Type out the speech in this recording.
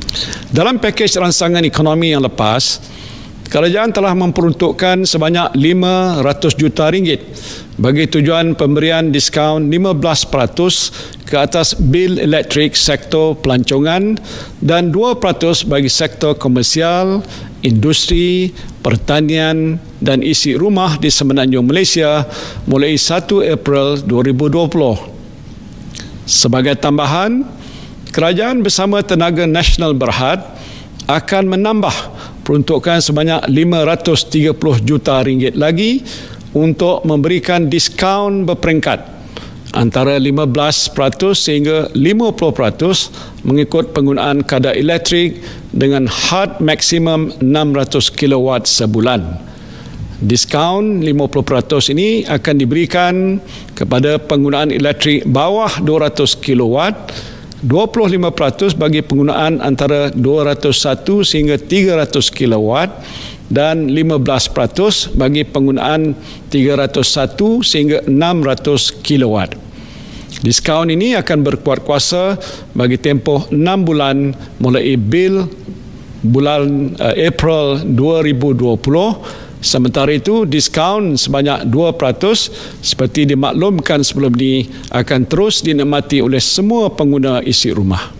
Dalam pakej rangsangan ekonomi yang lepas, kerajaan telah memperuntukkan sebanyak 500 juta ringgit bagi tujuan pemberian diskaun 15% ke atas bil elektrik sektor pelancongan dan 2% bagi sektor komersial, industri, pertanian dan isi rumah di Semenanjung Malaysia mulai 1 April 2020. Sebagai tambahan, kerajaan bersama Tenaga Nasional Berhad akan menambah peruntukan sebanyak 530 juta ringgit lagi untuk memberikan diskaun berperingkat antara 15% sehingga 50% mengikut penggunaan kadar elektrik dengan had maksimum 600 kW sebulan. Diskaun 50% ini akan diberikan kepada penggunaan elektrik bawah 200 kW, 25% bagi penggunaan antara 201 sehingga 300 kW dan 15% bagi penggunaan 301 sehingga 600 kW. Diskaun ini akan berkuat kuasa bagi tempoh 6 bulan mulai bil bulan April 2020. Sementara itu, diskaun sebanyak 2% seperti dimaklumkan sebelum ini akan terus dinikmati oleh semua pengguna isi rumah.